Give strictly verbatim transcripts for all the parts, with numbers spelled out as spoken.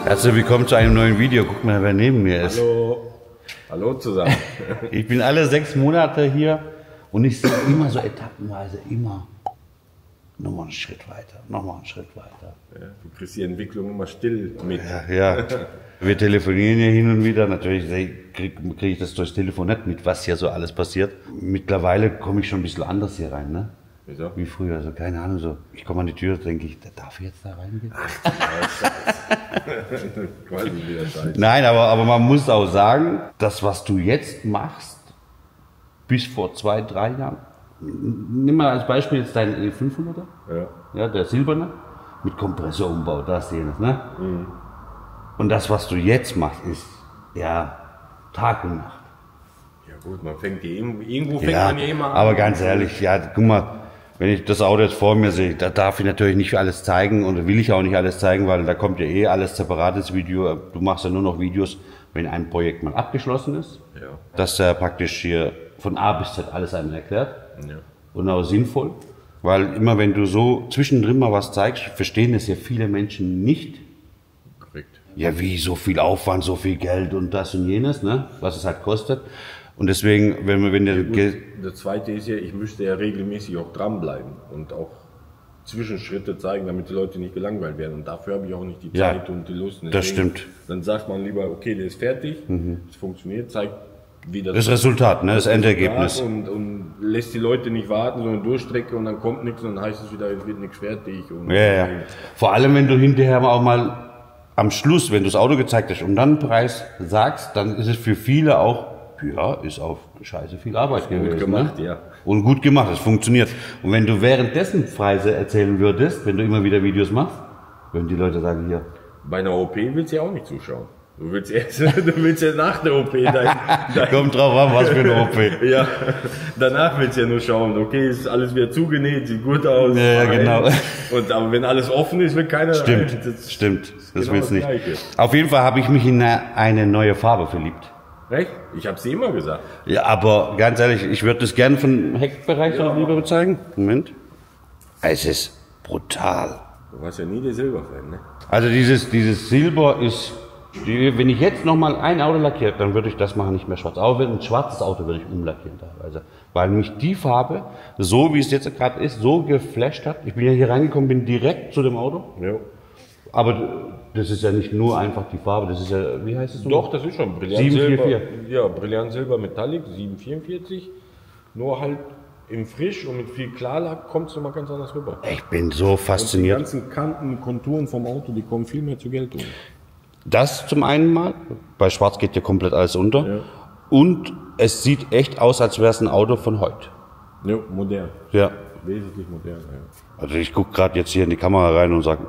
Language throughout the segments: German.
Herzlich willkommen zu einem neuen Video. Guck mal, wer neben mir ist. Hallo. Hallo zusammen. Ich bin alle sechs Monate hier und ich sehe immer so etappenweise, immer nochmal einen Schritt weiter, nochmal einen Schritt weiter. Ja, du kriegst die Entwicklung immer still mit. Ja, ja. Wir telefonieren ja hin und wieder. Natürlich kriege krieg ich das durchs Telefon nicht mit, was hier so alles passiert. Mittlerweile komme ich schon ein bisschen anders hier rein, ne? Wieso? Wie früher, so keine Ahnung, so. Ich komme an die Tür, denke ich, darf ich jetzt da reingehen? Ach, Scheiße. wieder Scheiße. Nein, aber, aber man muss auch sagen, das, was du jetzt machst, bis vor zwei, drei Jahren, nimm mal als Beispiel jetzt deinen E fünfhunderter, Ja. Ja, der silberne, mit Kompressorumbau, das, jenes, ne? Mhm. Und das, was du jetzt machst, ist, ja, Tag und Nacht. Ja gut, man fängt die, irgendwo fängt Ja, man ja immer an. aber ganz ehrlich, ja, guck mal, wenn ich das Auto jetzt vor mir sehe, da darf ich natürlich nicht alles zeigen und will ich auch nicht alles zeigen, weil da kommt ja eh alles separates Video. Du machst ja nur noch Videos, wenn ein Projekt mal abgeschlossen ist, Ja. dass er praktisch hier von A bis Z alles einem erklärt Ja. und auch sinnvoll, weil immer wenn du so zwischendrin mal was zeigst, verstehen das ja viele Menschen nicht. Korrekt. Ja, wie so viel Aufwand, so viel Geld und das und jenes, ne, was es halt kostet. Und deswegen, wenn man, wenn der Geld. Das zweite ist ja, ich müsste ja regelmäßig auch dranbleiben und auch Zwischenschritte zeigen, damit die Leute nicht gelangweilt werden. Und dafür habe ich auch nicht die Ja, Zeit und die Lust. Deswegen, das stimmt. Dann sagt man lieber, okay, der ist fertig, es mhm. funktioniert, zeigt wieder Das Resultat, ne, das Endergebnis. Und, und lässt die Leute nicht warten, sondern durchstrecke und dann kommt nichts und dann heißt es wieder, es wird nichts fertig. Und Ja, ja. Vor allem, wenn du hinterher auch mal am Schluss, wenn du das Auto gezeigt hast und dann einen Preis sagst, dann ist es für viele auch, ja, ist auch scheiße viel Arbeit gewesen. Gut gemacht, ne? ja. Und gut gemacht, es funktioniert. Und wenn du währenddessen Preise erzählen würdest, wenn du immer wieder Videos machst, würden die Leute sagen, hier. Bei einer O P willst du ja auch nicht zuschauen. Du willst erst, du willst ja nach der O P dein, dein Kommt drauf an, was für eine O P. Ja, danach willst du ja nur schauen, okay, ist alles wieder zugenäht, sieht gut aus. Ja, fein. genau. Und aber wenn alles offen ist, will keiner Stimmt, rein. Das stimmt, das genau willst du das nicht. Gleiche. Auf jeden Fall habe ich mich in eine, eine neue Farbe verliebt. Recht? Ich hab's dir immer gesagt. Ja, aber ganz ehrlich, ich würde das gerne vom Heckbereich noch lieber zeigen. Moment. Es ist brutal. Du warst ja nie der Silberfan, ne? Also dieses, dieses Silber ist, die, wenn ich jetzt noch mal ein Auto lackiert, dann würde ich das machen, nicht mehr schwarz. Aber ein schwarzes Auto würde ich umlackieren teilweise. Weil mich die Farbe, so wie es jetzt gerade ist, so geflasht hat. Ich bin ja hier reingekommen, bin direkt zu dem Auto. Ja. Aber das ist ja nicht nur einfach die Farbe, das ist ja, wie heißt es? Doch, das ist schon Brillant sieben vier Silber. vier. Ja, Brillant Silber Metallic, sieben vierundvierzig. Nur halt im Frisch und mit viel Klarlack kommt es nochmal ganz anders rüber. Ich bin so Und die fasziniert. ganzen Kanten, Konturen vom Auto, die kommen viel mehr zur Geltung. Das zum einen mal, bei Schwarz geht ja komplett alles unter. Ja. Und es sieht echt aus, als wäre es ein Auto von heute. Ja, modern. Ja. Wesentlich modern, ja. Also ich gucke gerade jetzt hier in die Kamera rein und sage,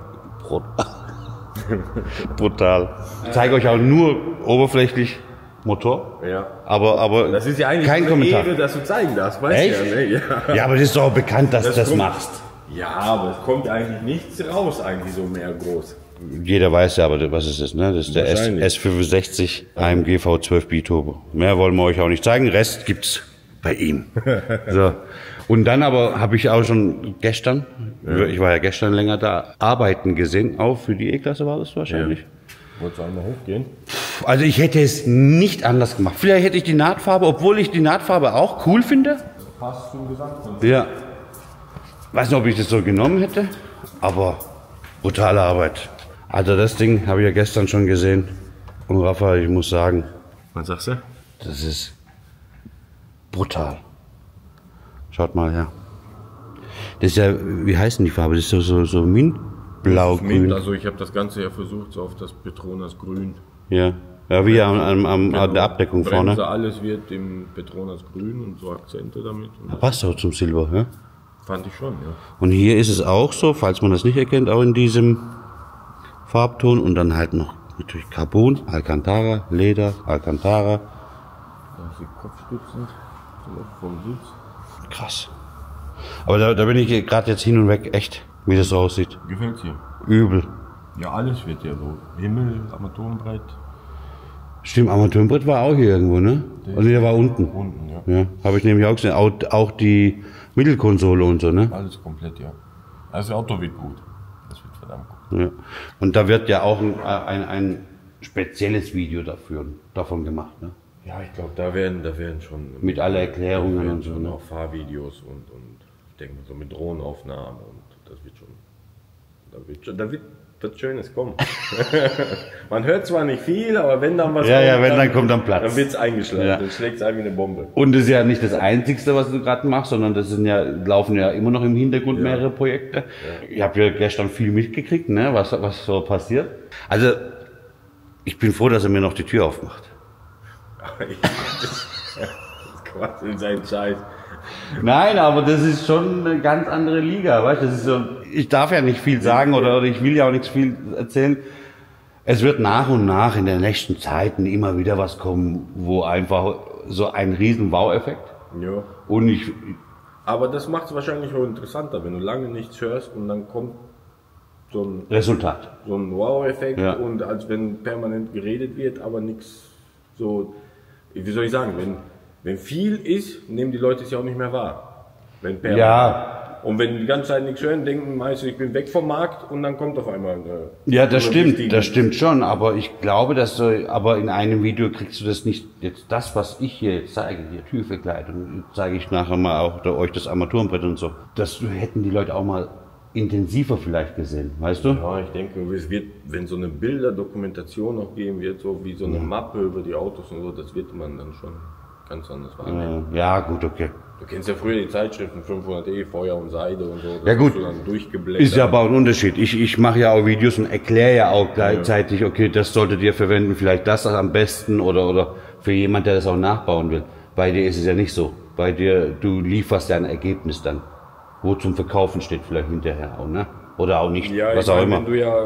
brutal. Ich zeige euch auch nur oberflächlich Motor, Ja. aber, aber Das ist ja eigentlich kein eine Kommentar. Ehre, dass du zeigen darfst, weißt Echt? du ja, ne? Ja. Ja, aber das ist doch auch bekannt, dass Das du das kommt- machst. Ja, aber es kommt eigentlich nichts raus, eigentlich so mehr groß. Jeder weiß ja, aber was ist das, ne? Das ist der S, Wahrscheinlich. S fünfundsechzig A M G V zwölf Biturbo. Mehr wollen wir euch auch nicht zeigen, Rest gibt's bei ihm. So. Und dann aber habe ich auch schon gestern, ich war ja gestern länger da, arbeiten gesehen, auch für die E-Klasse war das wahrscheinlich. Wolltest du einmal hochgehen? Also ich hätte es nicht anders gemacht. Vielleicht hätte ich die Nahtfarbe, obwohl ich die Nahtfarbe auch cool finde. Passt zum Gesamtkonzept. Ja. Weiß nicht, ob ich das so genommen hätte, aber brutale Arbeit. Also das Ding habe ich ja gestern schon gesehen. Und Rafa, ich muss sagen, Was sagst du? das ist brutal. Schaut mal her. Das ist ja, wie heißt denn die Farbe? Das ist so, so, so Mintblau, Mint, grün. also ich habe das Ganze ja versucht, so auf das Petronas Grün. Ja, ja wie am, am, am, an der Abdeckung Bremse, vorne. alles wird im Petronas Grün und so Akzente damit. Und das Passt auch zum Silber, ja? fand ich schon, ja. Und hier ist es auch so, falls man das nicht erkennt, auch in diesem Farbton und dann halt noch natürlich Carbon, Alcantara, Leder, Alcantara. Da ist die Kopfstützen so vom Sitz. Krass. Aber da, da bin ich gerade jetzt hin und weg, echt, wie das so aussieht. Gefällt's dir? Übel. Ja, alles wird ja so. Himmel, Armaturenbreit. Stimmt, Armaturenbrett war auch hier irgendwo, ne? Der Also der war unten. Unten, ja. Ja, habe ich nämlich auch gesehen. Auch, auch die Mittelkonsole und so, ne? Alles komplett, ja. Also das Auto wird gut. Das wird verdammt gut. Ja. Und da wird ja auch ein, ein, ein spezielles Video dafür, davon gemacht. Ne? Ja, ich glaube, da werden, da werden schon... Mit aller Erklärungen werden und so. schon Ne? auch Fahrvideos und, und ich denke mal so mit Drohnenaufnahmen und das wird schon... Da wird, schon, da wird was Schönes kommen. Man hört zwar nicht viel, aber wenn dann was ja, kommt, ja, wenn dann, dann kommt dann Platz. Dann wird es eingeschlagen, Ja. dann schlägt es ein wie eine Bombe. Und das ist ja nicht das Einzige, was du gerade machst, sondern das sind ja, laufen ja immer noch im Hintergrund Ja. mehrere Projekte. Ja. Ich habe ja gestern viel mitgekriegt, ne, was, was so passiert. Also, ich bin froh, dass er mir noch die Tür aufmacht. das Quatsch in seinen Scheiß. Nein, aber das ist schon eine ganz andere Liga, weißt du? Das ist so, ich darf ja nicht viel sagen oder, oder ich will ja auch nichts viel erzählen. Es wird nach und nach in den nächsten Zeiten immer wieder was kommen, wo einfach so ein riesen Wow-Effekt. Ja. Und ich, Aber das macht es wahrscheinlich auch interessanter, wenn du lange nichts hörst und dann kommt so ein, Resultat. so ein Wow-Effekt Ja. und als wenn permanent geredet wird, aber nichts so, wie soll ich sagen, wenn, wenn viel ist, nehmen die Leute es ja auch nicht mehr wahr. Wenn permanent. Ja. Und wenn die ganze Zeit nichts hören, denken meistens, ich bin weg vom Markt und dann kommt auf einmal eine, Ja, das so eine stimmt, wichtige- das stimmt schon, aber ich glaube, dass du, aber in einem Video kriegst du das nicht, jetzt das, was ich hier jetzt zeige, die Türverkleidung, zeige ich nachher mal auch da, euch das Armaturenbrett und so, das hätten die Leute auch mal intensiver vielleicht gesehen, weißt du? Ja, ich denke, es wird, wenn so eine Bilderdokumentation noch geben wird, so wie so eine Mappe über die Autos und so, das wird man dann schon ganz anders wahrnehmen. Äh, ja, gut, okay. Du kennst ja früher die Zeitschriften fünfhundert E, Feuer und Seide und so. Das Ja, gut. hast du dann durchgeblättert. Ist ja aber ein Unterschied. Ich, ich mache ja auch Videos und erkläre ja auch gleichzeitig, okay, das solltet ihr verwenden, vielleicht das am besten oder, oder für jemand, der das auch nachbauen will. Bei dir ist es ja nicht so. Bei dir, du lieferst ja ein Ergebnis dann, wo zum Verkaufen steht vielleicht hinterher auch, ne? Oder auch nicht, Ja, was ich auch meine, immer. wenn du ja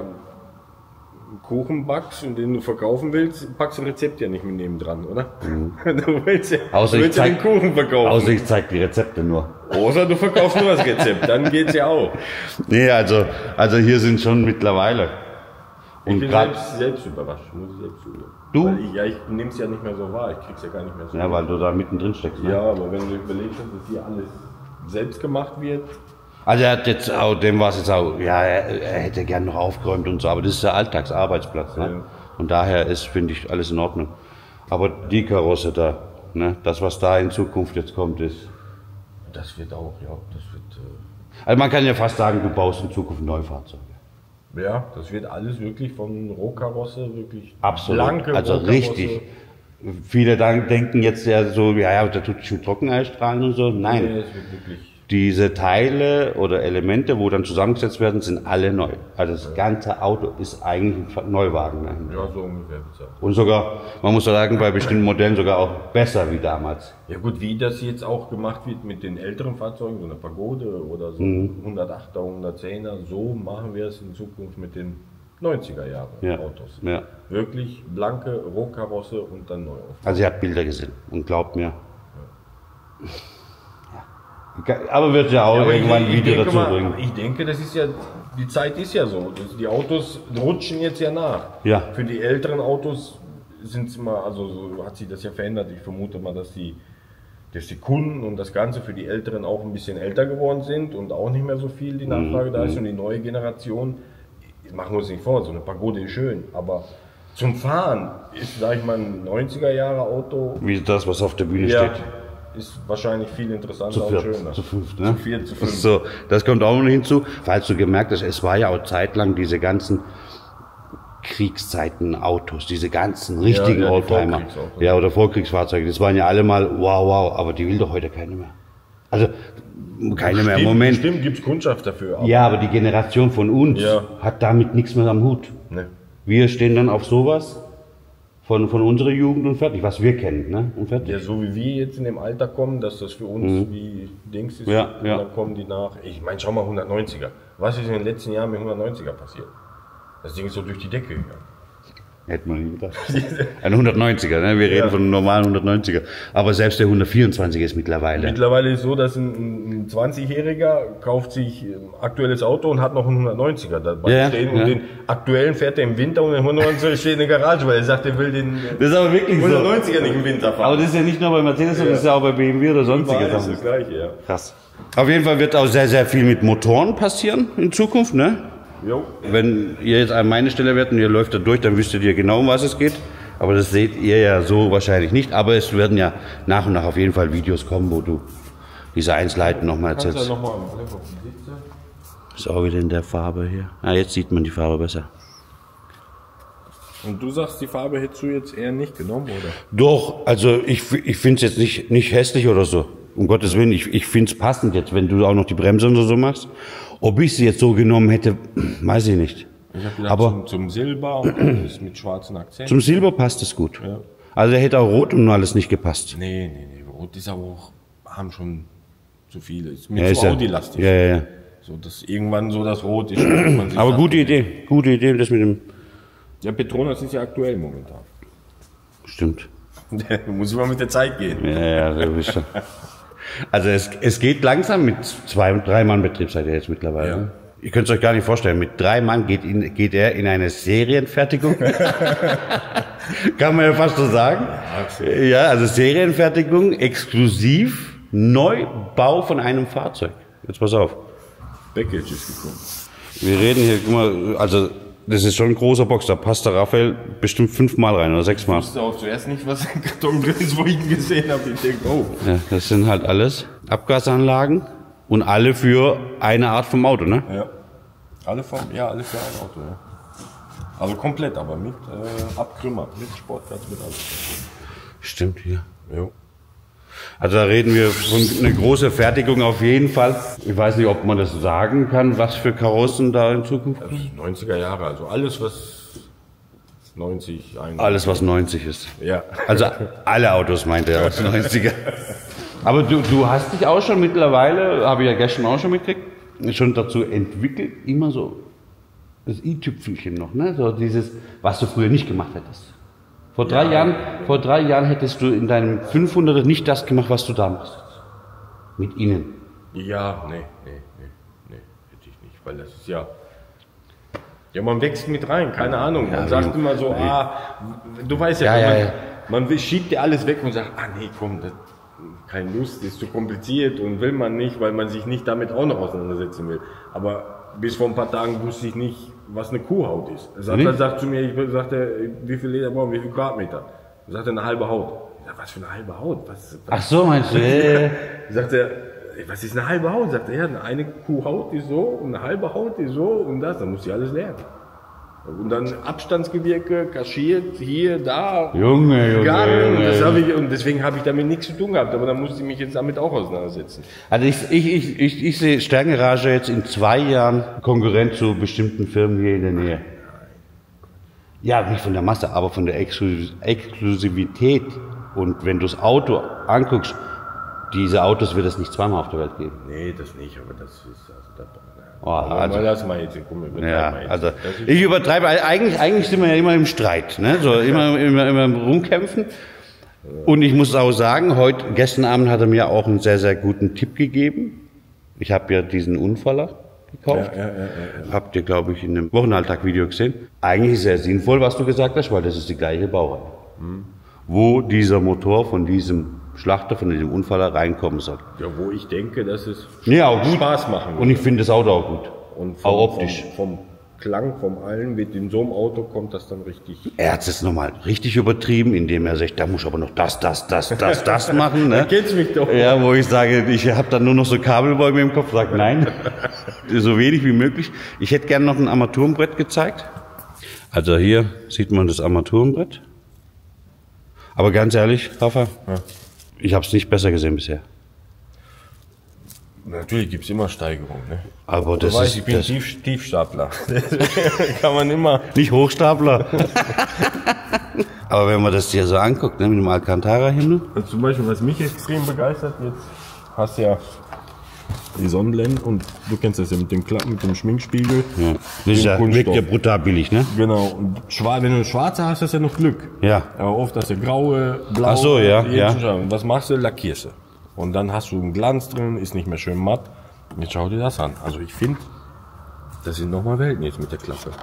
einen Kuchen backst und den du verkaufen willst, packst du ein Rezept ja nicht mit neben dran, oder? Du willst ja, Außer du ich willst ja den zeig- Kuchen verkaufen. Außer ich zeig die Rezepte nur. Außer du verkaufst nur das Rezept, dann geht's ja auch. Nee, also, also hier sind schon mittlerweile. Ich Und bin grad, selbst, selbst überrascht, muss ich selbst zugeben. Du? Weil ich, ja, ich nehme es ja nicht mehr so wahr, ich krieg's ja gar nicht mehr so ja, weil du da mittendrin steckst, ne? Ja, aber wenn du überlegst, dass hier alles selbst gemacht wird, Also er hat jetzt auch, dem war es jetzt auch, ja, er, er hätte gern noch aufgeräumt und so, aber das ist der Alltagsarbeitsplatz, ne? Ja. Und daher ist, finde ich, alles in Ordnung. Aber die Karosse da, ne, das, was da in Zukunft jetzt kommt, ist, das wird auch, ja, das wird, äh, also man kann ja fast sagen, du baust in Zukunft Neufahrzeuge. ja, das wird alles wirklich von Rohkarosse, wirklich Absolut, blanke also Rohkarosse. richtig. Viele dann denken jetzt ja so, ja, ja, da tut sich mit Trockeneistrahlen und so. Nein. Nee, es wird wirklich, Diese Teile oder Elemente, wo dann zusammengesetzt werden, sind alle neu. Also das ganze Auto ist eigentlich ein Neuwagen. Ne? ja, so ungefähr bezahlt. Und sogar, man muss sagen, bei bestimmten Modellen sogar auch besser wie damals. Ja gut, wie das jetzt auch gemacht wird mit den älteren Fahrzeugen, so eine Pagode oder so Mhm. hundertachter, hundertzehner, so machen wir es in Zukunft mit den neunziger Jahre Ja. Autos. Ja. Wirklich blanke Rohkarosse und dann neu auf. Also ihr habt Bilder gesehen und glaubt mir. Ja. Aber wird ja auch Ja, aber irgendwann ich, ein ich Video denke dazu mal, bringen. Ich denke, das ist ja, die Zeit ist ja so. Das, die Autos rutschen jetzt ja nach. Ja. Für die älteren Autos sind es immer, also so hat sich das ja verändert. Ich vermute mal, dass die, dass die Kunden und das Ganze für die Älteren auch ein bisschen älter geworden sind und auch nicht mehr so viel die Nachfrage Mhm. da ist. Und die neue Generation, machen wir uns nicht vor, so eine Pagode ist schön, aber zum Fahren ist, sag ich mal, ein neunziger Jahre Auto, Wie das, was auf der Bühne ja, steht. ist wahrscheinlich viel interessanter Zu und viert, schöner. zu fünft, ne? Zu viert, zu fünf. So, das kommt auch noch hinzu. Falls du gemerkt hast, es war ja auch zeitlang diese ganzen Kriegszeiten-Autos, diese ganzen richtigen ja, die Oldtimer. Vorkriegsautos. Ja, oder Vorkriegsfahrzeuge. Das waren ja alle mal wow, wow, aber die will doch heute keine mehr. Also, keine mehr. Stimmt, Moment. Stimmt, gibt es Kundschaft dafür. Aber Ja, aber die Generation von uns Ja. hat damit nichts mehr am Hut. Ne. Wir stehen dann auf sowas von, von unserer Jugend und fertig, was wir kennen, ne? Und fertig. Ja, so wie wir jetzt in dem Alter kommen, dass das für uns wie Dings ist, Mhm. Ja, und ja. dann kommen die nach. Ich meine, schau mal, hundertneunziger. Was ist in den letzten Jahren mit hundertneunziger passiert? Das Ding ist so durch die Decke gegangen. Hätte man nie gedacht. Ein hundertneunziger, ne? Wir reden Ja. von einem normalen hundertneunziger. Aber selbst der hundertvierundzwanziger ist mittlerweile. Mittlerweile ist es so, dass ein, ein zwanzigjähriger kauft sich ein aktuelles Auto und hat noch einen hundertneunziger dabei Ja, stehen. ja. Und den aktuellen fährt er im Winter und den hundertneunziger steht in der Garage, weil er sagt, er will den Das ist aber wirklich so. hundertneunziger nicht im Winter fahren. Aber das ist ja nicht nur bei Mercedes, sondern das ist ja auch bei B M W oder sonstige Überall ist Sachen. das Gleiche, ja. Krass. Auf jeden Fall wird auch sehr, sehr viel mit Motoren passieren in Zukunft, ne? Jo. Wenn ihr jetzt an meine Stelle wärt und ihr läuft da durch, dann wüsstet ihr genau, um was es geht. Aber das seht ihr ja so wahrscheinlich nicht. Aber es werden ja nach und nach auf jeden Fall Videos kommen, wo du diese Einzelheiten nochmal erzählst. Kannst du ja noch mal einen Blick auf die Sitze? Ist auch wieder in der Farbe hier. Ah, jetzt sieht man die Farbe besser. Und du sagst, die Farbe hättest du jetzt eher nicht genommen, oder? Doch, also ich, ich finde es jetzt nicht, nicht hässlich oder so. Um Gottes Willen, ich, ich finde es passend jetzt, wenn du auch noch die Bremse und so machst. Ob ich sie jetzt so genommen hätte, weiß ich nicht. Ich habe gedacht, Aber zum, zum Silber und dann ist mit schwarzen Akzenten. zum Silber passt es gut. Ja. Also der hätte auch rot und alles nicht gepasst. Nee, nee, nee. Rot ist aber auch, haben schon zu viele. Ist mir Ja, zu ist ja, Audi-lastig. ja, ja, ja. So, dass irgendwann so das Rot ist. Man sich Aber sagt, gute Idee, gute Idee, das mit dem, Ja, Petronas ist ja aktuell momentan. stimmt. Muss ich mal mit der Zeit gehen. Ja, ja, so bist du. Also es, es geht langsam mit zwei, drei Mann Betrieb seid ihr jetzt mittlerweile. Ja. Ihr könnt es euch gar nicht vorstellen, mit drei Mann geht, in, geht er in eine Serienfertigung. Kann man ja fast so sagen. Ja, also Serienfertigung, exklusiv, Neubau von einem Fahrzeug. Jetzt pass auf. Package ist gekommen. Wir reden hier, guck mal, also das ist schon ein großer Box, da passt der Raphael bestimmt fünfmal rein oder sechsmal. Ich wusste auch zuerst nicht, was im Karton drin ist, wo ich ihn gesehen habe. Ich denke, oh. Ja, das sind halt alles Abgasanlagen und alle für eine Art vom Auto, ne? Ja. Alle vom, ja, alle für ein Auto, ja. Also komplett, aber mit äh, Abkrümmer, mit Sportplatz, mit alles. Stimmt, hier. Jo. Also da reden wir von einer großen Fertigung auf jeden Fall. Ich weiß nicht, ob man das sagen kann, was für Karossen da in Zukunft Also neunziger Jahre, also alles, was neunzig, einundneunzig. alles, was neunzig ist. Ja. Also alle Autos meint er aus den neunziger. Aber du, du hast dich auch schon mittlerweile, habe ich ja gestern auch schon mitgekriegt, schon dazu entwickelt, immer so das i-Tüpfelchen noch, ne? So dieses, was du früher nicht gemacht hättest. Vor drei Ja. Jahren, vor drei Jahren hättest du in deinem fünfhunderter nicht das gemacht, was du da machst. Mit ihnen. Ja, nee, nee, nee, nee, hätte ich nicht, weil das ist ja, ja, man wächst mit rein, keine Ahnung, man Ja, sagt wie- immer so, wie- ah, du weißt ja, Ja, man, ja, ja. man will- schiebt dir alles weg und sagt, ah nee, komm, das, keine Lust, ist zu kompliziert und will man nicht, weil man sich nicht damit auch noch auseinandersetzen will. Aber bis vor ein paar Tagen wusste ich nicht, was eine Kuhhaut ist. Er sagt, Nicht? er sagt zu mir, ich sagte, wie viel Leder brauchen wir, wie viel Quadratmeter? Er sagte, eine halbe Haut. Ich sag, was für eine halbe Haut? Was, was? Ach so, meinst du? Äh, Sagt er, ey, was ist eine halbe Haut? Sagt er, ja, eine Kuhhaut ist so und eine halbe Haut ist so und das, dann muss ich alles lernen. Und dann Abstandsgewirke, kaschiert, hier, da, Junge, Junge, Garn, und, das Junge. hab ich, und deswegen habe ich damit nichts zu tun gehabt, aber dann musste ich mich jetzt damit auch auseinandersetzen. Also ich, ich, ich, ich, ich sehe Sterngarage jetzt in zwei Jahren Konkurrent zu bestimmten Firmen hier in der Nähe. Ja, nicht von der Masse, aber von der Exklus- Exklusivität. Und wenn du das Auto anguckst, diese Autos wird es nicht zweimal auf der Welt geben. Nee, das nicht, aber das ist, also, das, Oh, aber also- mal lass mal jetzt, komm, wir übertreiben Ja, mal jetzt. also Das ist- ich übertreibe. Eigentlich, eigentlich sind wir ja immer im Streit, ne? So immer, immer, immer im Rumkämpfen. Und ich muss auch sagen, heute, gestern Abend hat er mir auch einen sehr, sehr guten Tipp gegeben. Ich habe ja diesen Unfaller gekauft. Ja, ja, ja, ja, Habt ihr, glaube ich, in einem Wochenalltag-Video gesehen. Eigentlich ist sehr sinnvoll, was du gesagt hast, weil das ist die gleiche Baureihe. Hm. Wo dieser Motor von diesem Schlachter, von diesem Unfaller reinkommen soll. ja, wo ich denke, dass es Ja, auch gut. Spaß machen Und ich finde das Auto auch gut. Und auch optisch. Vom, vom Klang, vom allen, wird in so einem Auto kommt das dann richtig. Er hat es nochmal richtig übertrieben, indem er sagt, da muss ich aber noch das, das, das, das, das machen. Ne? Kennst mich doch. Ja, wo ich sage, ich habe dann nur noch so Kabelbäume im Kopf, sage nein, so wenig wie möglich. Ich hätte gerne noch ein Armaturenbrett gezeigt. Also hier sieht man das Armaturenbrett. Aber ganz ehrlich, Rafa, Ja. ich habe es nicht besser gesehen bisher. Natürlich gibt es immer Steigerungen. Ne? Aber Du das weißt, ist ich bin das, Tief, Tiefstapler. Kann man immer. nicht Hochstapler. Aber wenn man das hier so anguckt, ne, mit dem Alcantara-Himmel. Also zum Beispiel, was mich extrem begeistert, jetzt hast du ja die Sonnenblenden und du kennst das ja mit dem Klappen, mit dem Schminkspiegel. Ja. Das ist ja, Kunststoff. wirkt ja brutal billig, ne? Genau. Und schwarz, wenn du eine schwarze hast, hast du ja noch Glück. Ja. Aber oft hast du graue, blaue. Ach so, ja, jeden ja. Schaden. Und was machst du? Lackierst du. Und dann hast du einen Glanz drin, ist nicht mehr schön matt. Jetzt schau dir das an. Also ich finde, das sind nochmal Welten jetzt mit der Klappe.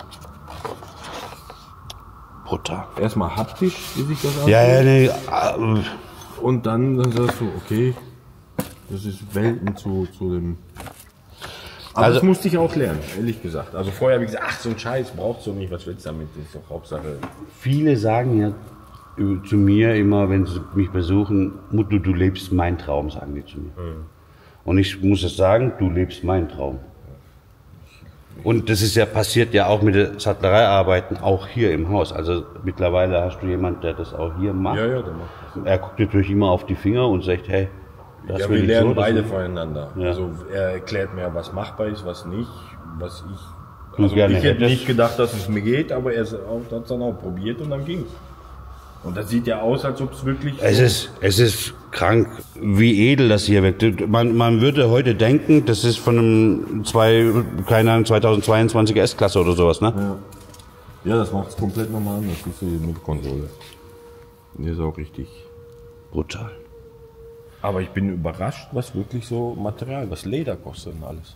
Brutal. Erstmal haptisch, wie sich das anfühlt. Ja, ja, nee. äh, Und dann, dann sagst du, okay, das ist Welten zu, zu dem. Aber Also- das musste ich auch lernen, ehrlich gesagt. Also vorher habe ich gesagt, ach so ein Scheiß brauchst du nicht, was willst du damit? Das ist doch Hauptsache. Viele sagen ja äh, zu mir immer, wenn sie mich besuchen, Mutter, du lebst meinen Traum, sagen die zu mir. Und ich muss es sagen, du lebst meinen Traum. Und das ist ja passiert ja auch mit den Sattlereiarbeiten, auch hier im Haus. Also mittlerweile hast du jemanden, der das auch hier macht. Ja, ja, der macht das. Er guckt natürlich immer auf die Finger und sagt, hey, das Ja, will wir ich lernen so, das beide will ich- voneinander. Ja. Also er erklärt mir, was machbar ist, was nicht, was ich. Du Also gerne ich hätte hättest. nicht gedacht, dass es mir geht, aber er hat es dann auch probiert und dann ging's. Und das sieht ja aus, als ob es wirklich. Es ist, es ist krank, wie edel das hier wirkt. Man, man würde heute denken, das ist von einem zwei, keine Ahnung, zweitausendzweiundzwanziger S-Klasse oder sowas, ne? Ja, ja, das macht es komplett normal anders. Das ist die Mitkonsole. Die ist auch richtig. Brutal. Aber ich bin überrascht, was wirklich so Material, was Leder kostet und alles.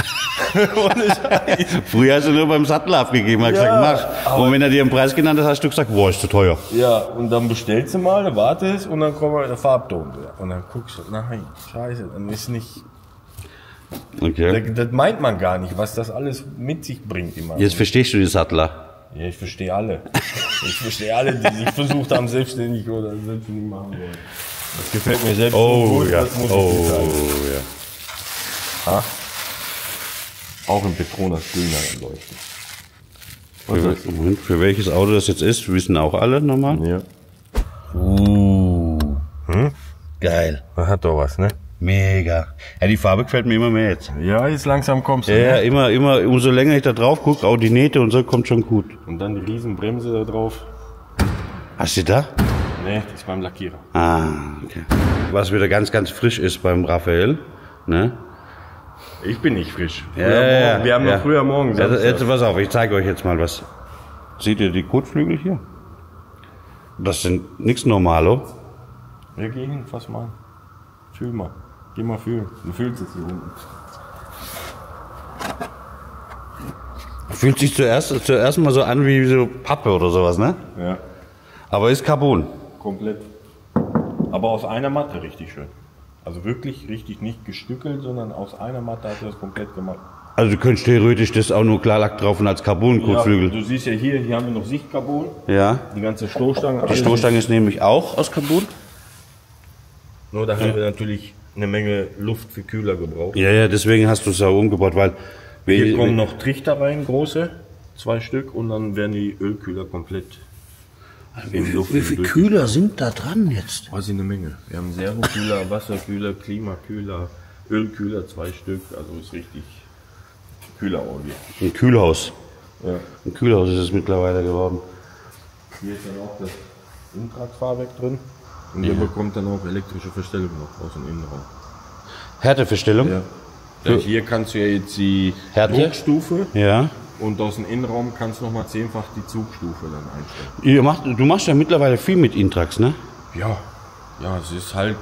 Früher hast du nur beim Sattler abgegeben, hat Ja, gesagt, mach. Und wenn er dir einen Preis genannt hat, hast du gesagt, boah, ist zu teuer. Ja, und dann bestellst du mal, dann wartest und dann kommt der Farbton. Und dann guckst du, nein, scheiße, dann ist nicht. Okay. Das, das meint man gar nicht, was das alles mit sich bringt. Immer. Jetzt verstehst du die Sattler. Ja, ich verstehe alle. Ich verstehe alle, die sich versucht haben, selbstständig oder selbstständig machen wollen. Das gefällt mir selbst Oh, so gut, ja. das muss ich Oh, nicht sagen. ja. Ha? Auch im Petronas grüner leuchten. Was Für, ist das? Moment, für welches Auto das jetzt ist, wissen auch alle nochmal. Ja. Uh. Geil. Das hat doch was, ne? Mega. Ja, die Farbe gefällt mir immer mehr jetzt. Ja, jetzt langsam kommst du. Ja, ne? immer, immer, umso länger ich da drauf gucke, auch die Nähte und so, kommt schon gut. Und dann die Riesenbremse da drauf. Hast du da? Ne, das ist beim Lackierer. Ah, okay. Was wieder ganz, ganz frisch ist beim Raphael, ne? Ich bin nicht frisch. Ja, Früher ja, ja, morgen. Wir haben ja. noch früher morgen. Jetzt, Samstag. jetzt pass auf, ich zeige euch jetzt mal was. Seht ihr die Kotflügel hier? Das sind nichts Normalo. Ja, geh hin, fass mal an. Fühl mal. Geh mal fühlen. Du fühlst es hier unten. Fühlt sich zuerst, zuerst mal so an wie so Pappe oder sowas, ne? Ja, Aber ist Carbon. komplett. Aber aus einer Matte richtig schön. Also wirklich richtig nicht gestückelt, sondern aus einer Matte hat er das komplett gemacht. Also du könntest theoretisch das auch nur Klarlack drauf und als Ja, Carbon-Kotflügel. du siehst ja hier, hier haben wir noch Sichtcarbon. Ja. Die ganze Stoßstange. Die Stoßstange ist nämlich auch aus Carbon. Nur da haben wir natürlich eine Menge Luft für Kühler gebraucht. Ja, ja, deswegen hast du es auch umgebaut, weil Hier kommen noch Trichter rein, große, zwei Stück, und dann werden die Ölkühler komplett in Luft. wie viele Kühler sind da dran jetzt? Was eine Menge. Wir haben Servokühler, Wasserkühler, Klimakühler, Ölkühler, zwei Stück, also ist richtig Kühlerorgie. Ein Kühlhaus. Ja. Ein Kühlhaus ist es mittlerweile geworden. Hier ist dann auch das Intrax-Fahrwerk drin. Und ihr bekommt dann auch elektrische Verstellung noch aus dem Innenraum. Härteverstellung? Ja. Ja, hier kannst du ja jetzt die Härte? Druckstufe Ja. und aus dem Innenraum kannst du nochmal zehnfach die Zugstufe dann einstellen. Ihr macht, du machst ja mittlerweile viel mit Intrax, ne? Ja, ja, es ist halt.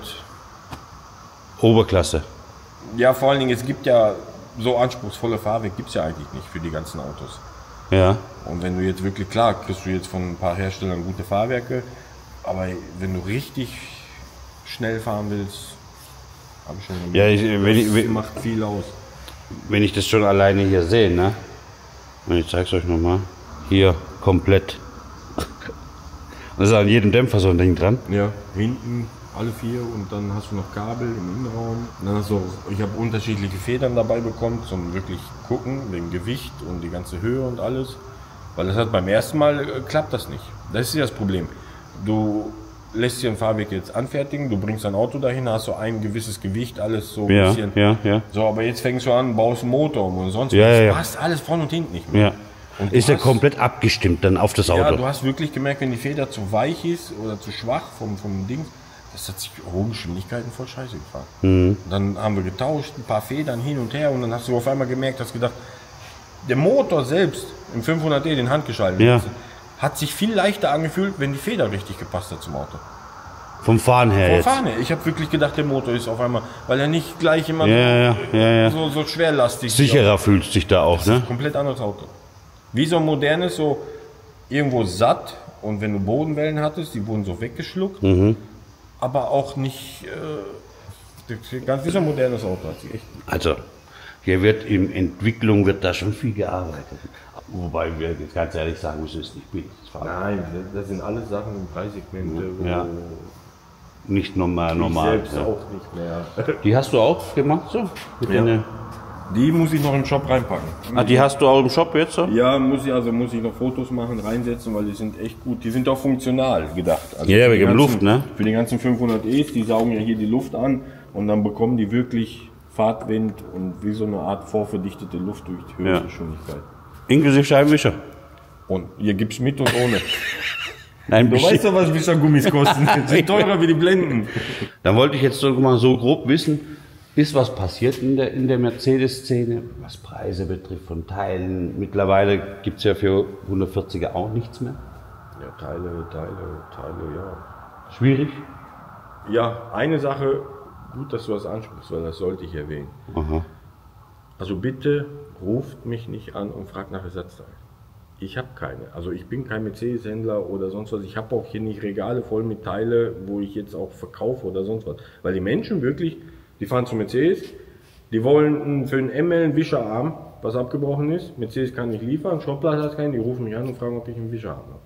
Oberklasse. Ja, vor allen Dingen, es gibt ja so anspruchsvolle Fahrwerke, gibt es ja eigentlich nicht für die ganzen Autos. Ja. Und wenn du jetzt wirklich, klar, kriegst du jetzt von ein paar Herstellern gute Fahrwerke, aber wenn du richtig schnell fahren willst, habe ich schon gemerkt, Ja, ich, wenn, ich, das wenn, macht viel aus. wenn ich das schon alleine hier sehe, ne? Und ich zeig's euch nochmal. Hier, komplett. Das ist an jedem Dämpfer so ein Ding dran. Ja, hinten alle vier und dann hast du noch Kabel im Innenraum. Und dann hast du auch, ich habe unterschiedliche Federn dabei bekommen, zum wirklich gucken, wegen Gewicht und die ganze Höhe und alles. Weil das hat beim ersten Mal äh, klappt das nicht. Das ist ja das Problem. Du lässt dir ein Fahrwerk jetzt anfertigen, du bringst dein Auto dahin, hast so ein gewisses Gewicht, alles so ein Ja, bisschen. ja, ja. So, aber jetzt fängst du an, baust einen Motor um und sonst Ja, was. ja, Du ja. hast alles vorne und hinten nicht mehr. Ja. Und du Ist ja hast- komplett abgestimmt dann auf das Ja, Auto. du hast wirklich gemerkt, wenn die Feder zu weich ist oder zu schwach vom, vom Ding, das hat sich hohe Geschwindigkeiten voll scheiße gefahren. Mhm. Dann haben wir getauscht, ein paar Federn hin und her und dann hast du auf einmal gemerkt, hast gedacht, der Motor selbst im fünfhundert D, den handgeschaltet, Ja. hat sich viel leichter angefühlt, wenn die Feder richtig gepasst hat zum Auto. Vom Fahren her Vor jetzt. Fahne. Ich habe wirklich gedacht, der Motor ist auf einmal, weil er nicht gleich immer Ja, ja, ja, ja. so, so schwerlastig ist. Sicherer fühlt sich da auch, ne? Komplett anderes Auto. Wie so ein modernes, so irgendwo satt, und wenn du Bodenwellen hattest, die wurden so weggeschluckt, Mhm. aber auch nicht äh, ganz wie so ein modernes Auto. Hat sich echt. Also, Hier wird in Entwicklung wird da schon viel gearbeitet. Wobei wir jetzt ganz ehrlich sagen müssen, es ist nicht billig. Nein, das sind alles Sachen im Preissegment, wo Ja. Nicht normal, ich normal. selbst Ja. auch nicht mehr. Die hast du auch gemacht so? Mit Ja. deine- Die muss ich noch im Shop reinpacken. Ah, die hast du auch im Shop jetzt so? Ja, muss ich also muss ich noch Fotos machen, reinsetzen, weil die sind echt gut. Die sind auch funktional gedacht. Also Ja, für wegen die dem ganzen- Luft, ne? Für die ganzen fünfhundert E's, die saugen ja hier die Luft an und dann bekommen die wirklich Fahrtwind und wie so eine Art vorverdichtete Luft durch die Höhengeschwindigkeit. Inklusive Scheibenwischer. Und hier gibt's mit und ohne. Nein, Du weißt doch, was Wischergummis kosten. Die sind teurer wie die Blenden. Dann wollte ich jetzt so mal so grob wissen, ist was passiert in der, in der Mercedes-Szene, was Preise betrifft von Teilen. Mittlerweile gibt es ja für hundertvierziger auch nichts mehr. Ja, Teile, Teile, Teile, ja. Schwierig. Ja, eine Sache, gut, dass du das ansprichst, weil das sollte ich erwähnen. Aha. Also bitte ruft mich nicht an und fragt nach Ersatzteilen. Ich habe keine. Also ich bin kein Mercedes-Händler oder sonst was. Ich habe auch hier nicht Regale voll mit Teile, wo ich jetzt auch verkaufe oder sonst was. Weil die Menschen wirklich, die fahren zu Mercedes, die wollen für einen M L einen Wischerarm, was abgebrochen ist. Mercedes kann nicht liefern, Shoplatz hat keinen, die rufen mich an und fragen, ob ich einen Wischerarm habe.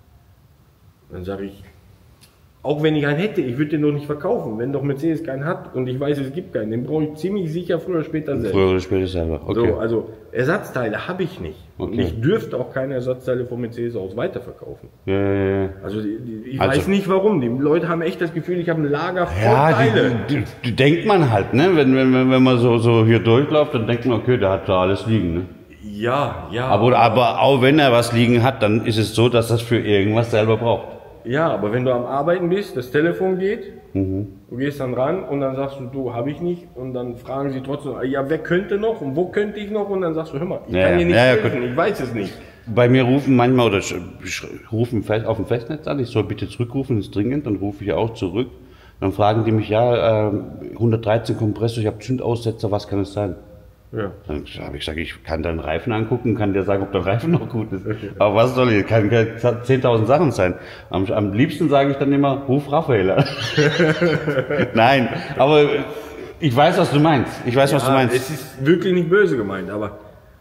Dann sage ich, auch wenn ich einen hätte, ich würde den doch nicht verkaufen. Wenn doch Mercedes keinen hat und ich weiß, es gibt keinen, den brauche ich ziemlich sicher früher oder später selbst. Früher oder später selber. Okay. So, also Ersatzteile habe ich nicht. Und Okay. ich dürfte auch keine Ersatzteile von Mercedes aus weiterverkaufen. Ja, ja, ja. Also die, die, ich Also- weiß nicht warum. Die Leute haben echt das Gefühl, ich habe ein Lager voll Ja, Teile. die, die, die denkt man halt, ne? Wenn, wenn, wenn wenn man so, so hier durchläuft, dann denkt man, okay, der hat da alles liegen, ne? Ja, ja. Aber, aber auch wenn er was liegen hat, dann ist es so, dass das für irgendwas selber braucht. Ja, aber wenn du am Arbeiten bist, das Telefon geht, Mhm. du gehst dann ran und dann sagst du, du, habe ich nicht. Und dann fragen sie trotzdem, ja, wer könnte noch und wo könnte ich noch? Und dann sagst du, hör mal, ich Ja, kann ja. dir nicht Ja, ja, helfen, ich weiß es nicht. Bei mir rufen manchmal oder sch- sch- rufen fest, auf dem Festnetz an, ich soll bitte zurückrufen, ist dringend, dann rufe ich auch zurück. Dann fragen die mich, ja, äh, hundertdreizehn Kompressor, ich habe Zündaussetzer, was kann es sein? Ja. Dann habe ich gesagt, ich kann deinen Reifen angucken, kann dir sagen, ob der Reifen noch gut ist. Aber was soll ich? Kann, kann zehntausend Sachen sein. Am, am liebsten sage ich dann immer, ruf Raphael an. Nein, aber ich weiß, was du meinst. Ich weiß, was du Ah, meinst. es ist wirklich nicht böse gemeint, aber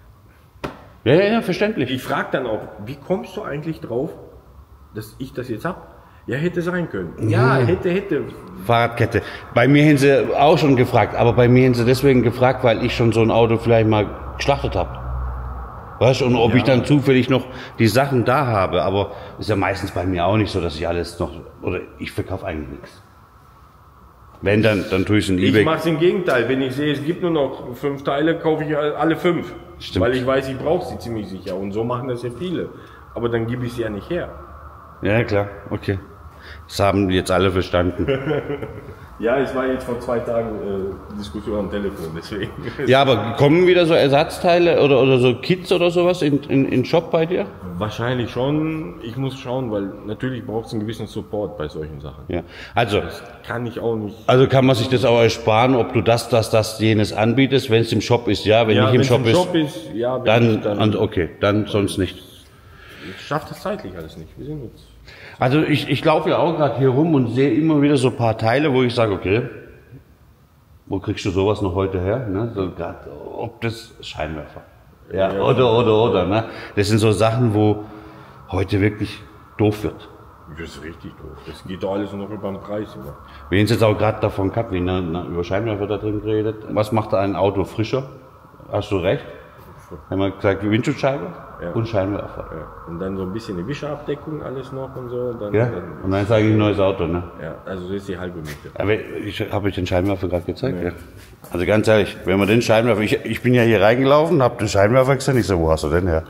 Ja, ja, ja, verständlich. ich frage dann auch, wie kommst du eigentlich drauf, dass ich das jetzt hab? Ja, hätte sein können. Ja, hätte, hätte. Fahrradkette. Bei mir haben sie auch schon gefragt, aber bei mir haben sie deswegen gefragt, weil ich schon so ein Auto vielleicht mal geschlachtet habe. Weißt du, und ob Ja. ich dann zufällig noch die Sachen da habe, aber ist ja meistens bei mir auch nicht so, dass ich alles noch, oder ich verkaufe eigentlich nichts. Wenn, dann, dann tue ich es in Ich eBay. mache es im Gegenteil. Wenn ich sehe, es gibt nur noch fünf Teile, kaufe ich alle fünf. Stimmt. Weil ich weiß, ich brauche sie ziemlich sicher. Und so machen das ja viele. Aber dann gebe ich sie ja nicht her. Ja, klar, okay. Das haben jetzt alle verstanden. Ja, es war jetzt vor zwei Tagen äh, Diskussion am Telefon, deswegen. Ja, aber kommen wieder so Ersatzteile oder, oder so Kits oder sowas in, in, in Shop bei dir? Wahrscheinlich schon. Ich muss schauen, weil natürlich braucht es einen gewissen Support bei solchen Sachen. Ja. Also, Kann ich auch nicht. also kann man sich das auch ersparen, ob du das, das, das, jenes anbietest, wenn es im Shop ist, ja, wenn Ja, nicht im wenn's Shop, Shop ist, ist, ja, wenn dann, nicht, dann dann, okay, dann sonst nicht. ich schaff das zeitlich alles nicht. Wir sind jetzt. Also ich, ich laufe ja auch gerade hier rum und sehe immer wieder so ein paar Teile, wo ich sage, okay, wo kriegst du sowas noch heute her? Ne? So grad, ob das Scheinwerfer. Ja, Ja. oder, oder, oder. Ne? Das sind so Sachen, wo heute wirklich doof wird. Das ist richtig doof. Das geht doch alles nur noch über den Preis. Oder? Wir haben es jetzt auch gerade davon gehabt, wie na, na, über Scheinwerfer da drin geredet. Was macht ein Auto frischer? Hast du recht? Haben wir gesagt, Windschutzscheibe Ja. und Scheinwerfer. Ja. Und dann so ein bisschen eine Wischerabdeckung, alles noch und so. Und dann, Ja? dann, Und dann ist eigentlich ein neues Auto, ne? ja, also das ist die halbe Miete. Aber ich habe euch den Scheinwerfer gerade gezeigt. Ja. Also ganz ehrlich, wenn man den Scheinwerfer, ich, ich bin ja hier reingelaufen, habe den Scheinwerfer gesehen, ich so, wo hast du denn her?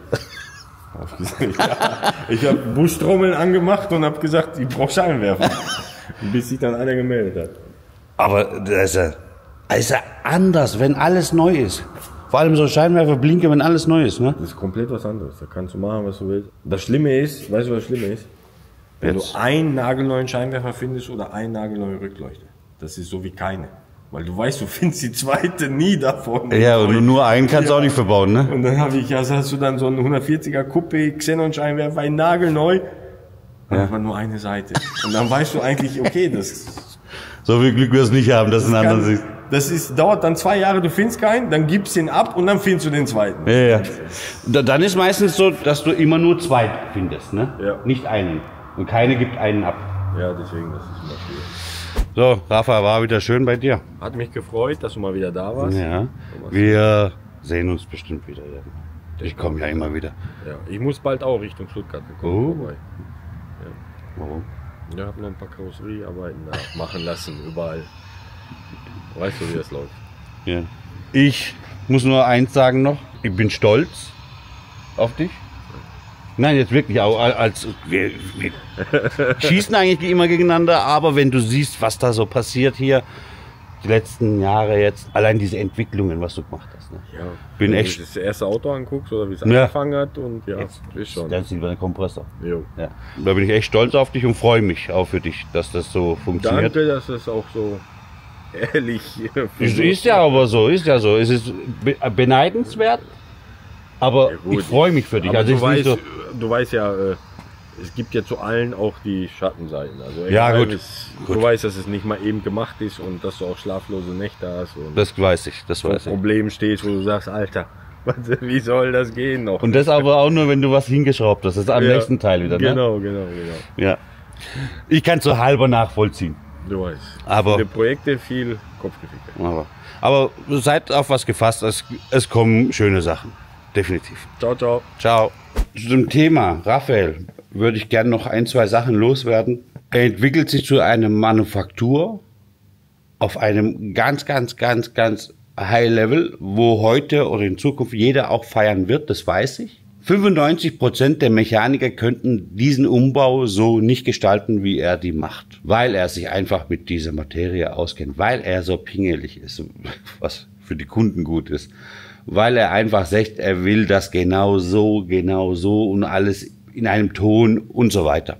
Ich habe Buschtrommeln angemacht und habe gesagt, ich brauche Scheinwerfer. Bis sich dann einer gemeldet hat. Aber das ist ja, das ist ja anders, wenn alles neu ist. Vor allem so Scheinwerfer blinken, wenn alles neu ist, ne? Das ist komplett was anderes. Da kannst du machen, was du willst. Das Schlimme ist, weißt du, was das Schlimme ist? Wenn Jetzt. du einen nagelneuen Scheinwerfer findest oder einen nagelneue Rückleuchte. Das ist so wie keine. Weil du weißt, du findest die zweite nie davon. Ja, und nur einen kannst du auch nicht verbauen, ne? Und dann habe ich, ja, hast du dann so einen hundertvierziger Coupé Xenon-Scheinwerfer, ein nagelneu. Ja. Aber nur eine Seite. Und dann weißt du eigentlich, okay, das So viel Glück wirst du nicht haben, das ist ein kann, anderes. Das ist, dauert dann zwei Jahre, du findest keinen, dann gibst ihn ab und dann findest du den zweiten. Ja, ja. Da- Dann ist meistens so, dass du immer nur zwei findest, ne? Ja. Nicht einen. Und keine gibt einen ab. Ja, deswegen, das ist immer schwierig. So, Rafa, war wieder schön bei dir. Hat mich gefreut, dass du mal wieder da warst. Ja. Wir sehen uns bestimmt wieder. Ja. Ich komme ja immer wieder. Ja, ich muss bald auch Richtung Stuttgart kommen. Oh. Vorbei. Warum? Ja, habe noch ein paar Karosseriearbeiten da machen lassen, überall. Weißt du, wie das läuft? Ja. Ich muss nur eins sagen noch. Ich bin stolz auf dich. Nein, jetzt wirklich auch als wir, wir schießen eigentlich immer gegeneinander, aber wenn du siehst, was da so passiert hier, die letzten Jahre jetzt, allein diese Entwicklungen, was du gemacht hast. Ne? Ja. Bin wenn echt- du das erste Auto anguckst oder wie es Ja. angefangen hat und ja, Jetzt ist schon. Der silberne Kompressor. Jo. Ja. Da bin ich echt stolz auf dich und freue mich auch für dich, dass das so funktioniert. Danke, dass es auch so ehrlich Ist, ist ja aber so, ist ja so. Es ist be- beneidenswert, aber Ja, gut. ich freue mich für dich. Aber Also du, ist nicht weißt, so, du weißt ja, äh, es gibt ja zu allen auch die Schattenseiten. Also Ja, egal, gut. Es, Gut. Du weißt, dass es nicht mal eben gemacht ist und dass du auch schlaflose Nächte hast und das weiß ich, das vor weiß ich. Problemen stehst, wo du sagst, Alter, was, wie soll das gehen noch? Und das aber auch nur, wenn du was hingeschraubt hast. Das ist am Ja, nächsten Teil wieder. Ne? Genau, genau, genau. Ja. Ich kann so halber nachvollziehen. Du weißt. Aber- Viele Projekte, viel Kopfgeficke. Aber, aber seid auf was gefasst, es, es kommen schöne Sachen. Definitiv. Ciao, ciao. Ciao. Zu dem Thema Raphael würde ich gerne noch ein, zwei Sachen loswerden. Er entwickelt sich zu einer Manufaktur auf einem ganz, ganz, ganz, ganz High Level, wo heute oder in Zukunft jeder auch feiern wird, das weiß ich. fünfundneunzig Prozent der Mechaniker könnten diesen Umbau so nicht gestalten, wie er die macht, weil er sich einfach mit dieser Materie auskennt, weil er so pingelig ist, was für die Kunden gut ist, weil er einfach sagt, er will das genau so, genau so und alles in einem Ton und so weiter.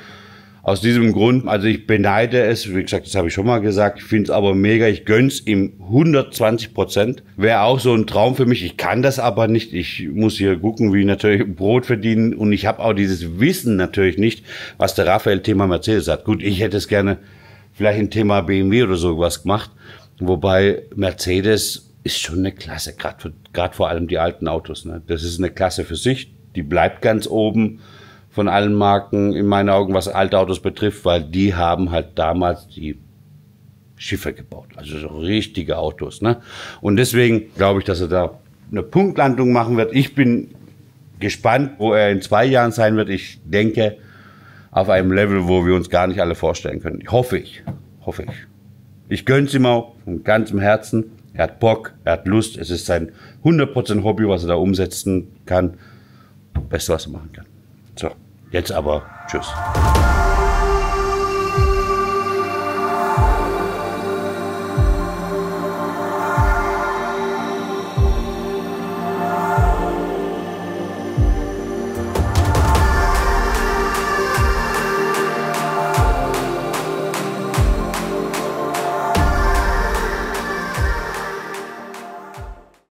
Aus diesem Grund, also ich beneide es, wie gesagt, das habe ich schon mal gesagt, ich finde es aber mega, ich gönn's ihm hundertzwanzig Prozent. Wäre auch so ein Traum für mich, ich kann das aber nicht, ich muss hier gucken, wie natürlich Brot verdienen und ich habe auch dieses Wissen natürlich nicht, was der Raphael Thema Mercedes hat. Gut, ich hätte es gerne vielleicht ein Thema B M W oder so was gemacht, wobei Mercedes ist schon eine Klasse, gerade gerade vor allem die alten Autos. Ne? Das ist eine Klasse für sich, die bleibt ganz oben von allen Marken in meinen Augen, was alte Autos betrifft, weil die haben halt damals die Schiffe gebaut, also so richtige Autos. Ne? Und deswegen glaube ich, dass er da eine Punktlandung machen wird. Ich bin gespannt, wo er in zwei Jahren sein wird. Ich denke, auf einem Level, wo wir uns gar nicht alle vorstellen können. Hoffe ich, hoffe ich. Ich gönn's ihm auch von ganzem Herzen. Er hat Bock, er hat Lust. Es ist sein hundert Prozent Hobby, was er da umsetzen kann. Beste, was er machen kann. So, jetzt aber tschüss.